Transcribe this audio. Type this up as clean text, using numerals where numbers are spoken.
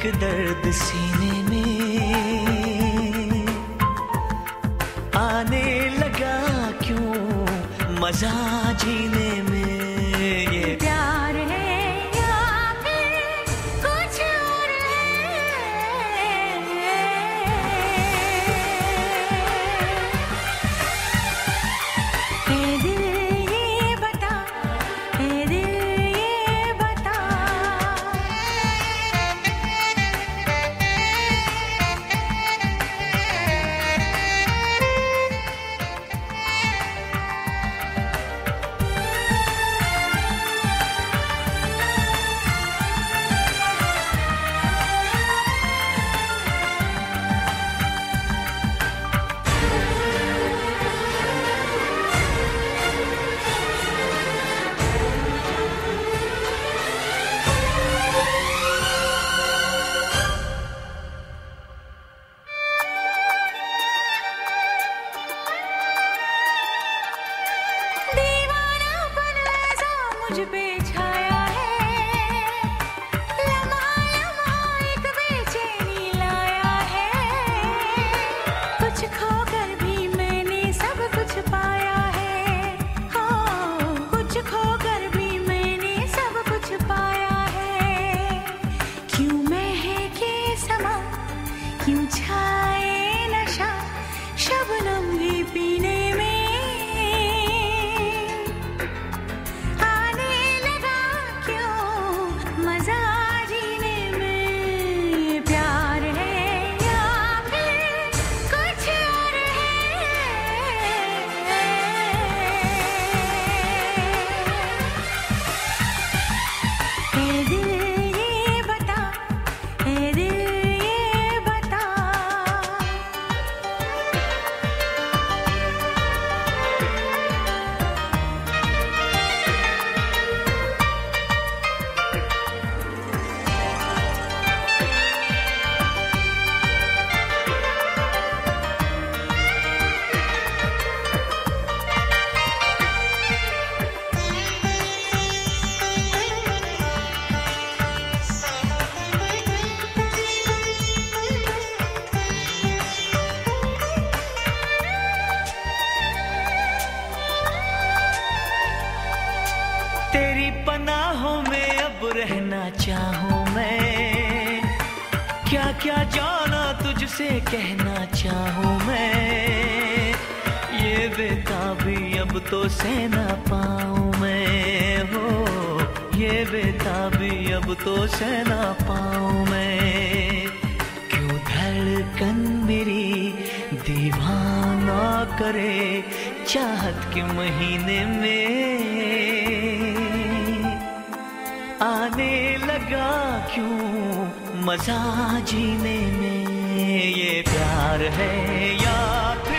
एक दर्द सीने में आने लगा क्यों मजा जीने में। ये प्यार है या फिर कुछ और है दिल ये बता, दिल ये बता। मुझ पे छाया है, लम्हा लम्हा एक बेचैनी लाया है। कुछ खोकर भी मैंने सब कुछ पाया है, हो कुछ खोकर भी मैंने सब कुछ पाया है। क्यों महके समा, क्यों छाए नशा, शबनम भी पीने में। तेरी पनाहों में अब रहना चाहूं मैं, क्या क्या जाना तुझसे कहना चाहूं मैं। ये बेताबी अब तो सहना पाऊं मैं, हो ये बेताबी अब तो सहना पाऊं मैं। क्यों धड़कन मेरी दीवाना करे चाहत के महीने में। आने लगा क्यों मजा जीने में। ये प्यार है या